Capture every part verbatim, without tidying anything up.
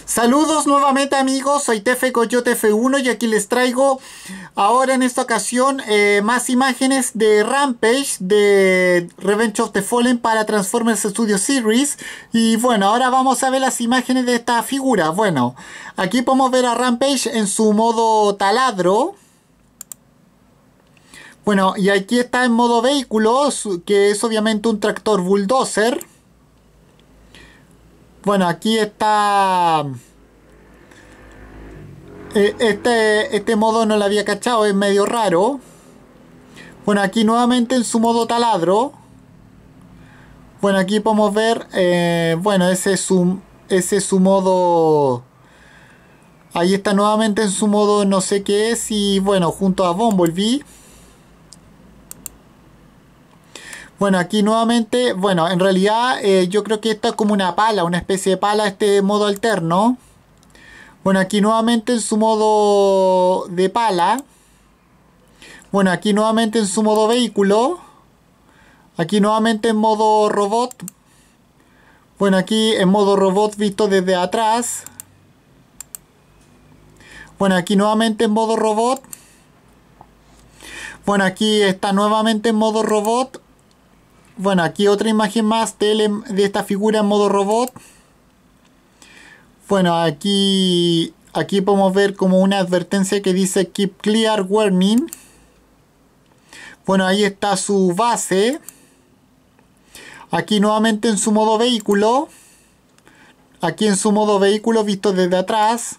Saludos nuevamente amigos, soy Tefe Coyote F uno y aquí les traigo ahora en esta ocasión eh, más imágenes de Rampage de Revenge of the Fallen para Transformers Studio Series. Y bueno, ahora vamos a ver las imágenes de esta figura. Bueno, aquí podemos ver a Rampage en su modo taladro. Bueno, y aquí está en modo vehículo, que es obviamente un tractor bulldozer. Bueno, aquí está... Este, este modo no lo había cachado, es medio raro. Bueno, aquí nuevamente en su modo taladro. Bueno, aquí podemos ver... Eh, bueno, ese es, su, ese es su modo... Ahí está nuevamente en su modo no sé qué es. Y bueno, junto a Bumblebee. Bueno, aquí nuevamente, bueno, en realidad eh, yo creo que esto es como una pala, una especie de pala, este modo alterno. Bueno, aquí nuevamente en su modo de pala. Bueno, aquí nuevamente en su modo vehículo. Aquí nuevamente en modo robot. Bueno, aquí en modo robot visto desde atrás. Bueno, aquí nuevamente en modo robot. Bueno, aquí está nuevamente en modo robot. Bueno, aquí otra imagen más de, de esta figura en modo robot. Bueno, aquí, aquí podemos ver como una advertencia que dice Keep Clear Warning. Bueno, ahí está su base. Aquí nuevamente en su modo vehículo. Aquí en su modo vehículo visto desde atrás.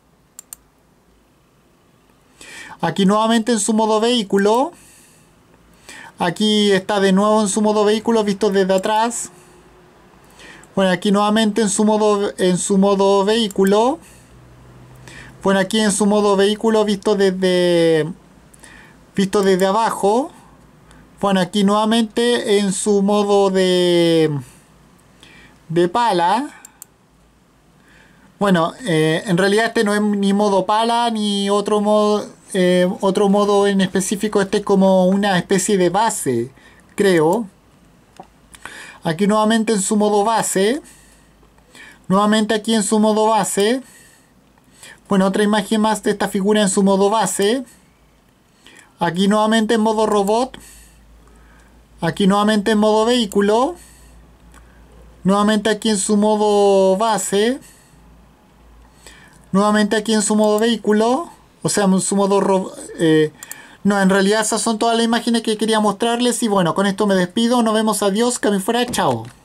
Aquí nuevamente en su modo vehículo. Aquí está de nuevo en su modo vehículo visto desde atrás. Bueno, aquí nuevamente en su modo en su modo vehículo. Bueno, aquí en su modo vehículo visto desde visto desde abajo. Bueno, aquí nuevamente en su modo de de pala. Bueno, eh, en realidad este no es ni modo pala ni otro modo eh, otro modo en específico. Este es como una especie de base, creo. Aquí nuevamente en su modo base. Nuevamente aquí en su modo base. Bueno, otra imagen más de esta figura en su modo base. Aquí nuevamente en modo robot. Aquí nuevamente en modo vehículo. Nuevamente aquí en su modo base. Nuevamente aquí en su modo vehículo. O sea, en su modo robot. Eh, no, en realidad esas son todas las imágenes que quería mostrarles. Y bueno, con esto me despido. Nos vemos. Adiós. Que me fuera. Chao.